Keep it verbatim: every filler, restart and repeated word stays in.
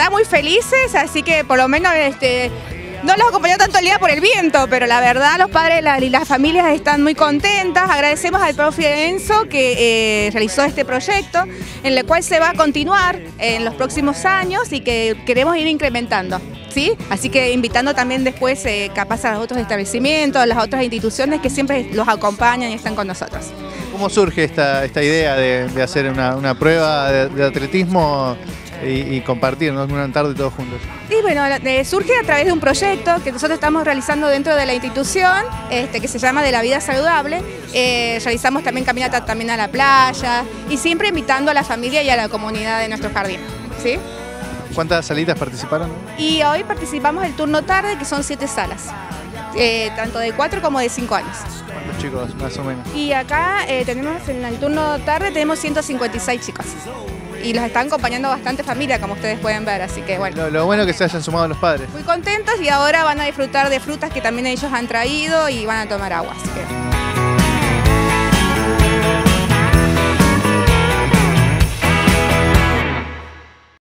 verdad muy felices, así que por lo menos este, no los acompañó tanto el día por el viento, pero la verdad los padres y las familias están muy contentas. Agradecemos al profe Enzo que eh, realizó este proyecto, en el cual se va a continuar en los próximos años y que queremos ir incrementando, ¿sí? Así que invitando también después eh, capaz a los otros establecimientos, a las otras instituciones que siempre los acompañan y están con nosotros. ¿Cómo surge esta, esta idea de, de hacer una, una prueba de, de atletismo y, y compartir, ¿no?, una tarde todos juntos? Y bueno, eh, surge a través de un proyecto que nosotros estamos realizando dentro de la institución, este, que se llama De la Vida Saludable. Eh, realizamos también caminata también a la playa y siempre invitando a la familia y a la comunidad de nuestro jardín, ¿sí? ¿Cuántas salitas participaron? Y hoy participamos el turno tarde, que son siete salas, eh, tanto de cuatro como de cinco años. ¿Cuántos chicos, más o menos? Y acá eh, tenemos en el turno tarde tenemos ciento cincuenta y seis chicos. Y los están acompañando bastante familia, como ustedes pueden ver, así que bueno. Lo, lo bueno es que se hayan sumado los padres. Muy contentos y ahora van a disfrutar de frutas que también ellos han traído y van a tomar agua, así que...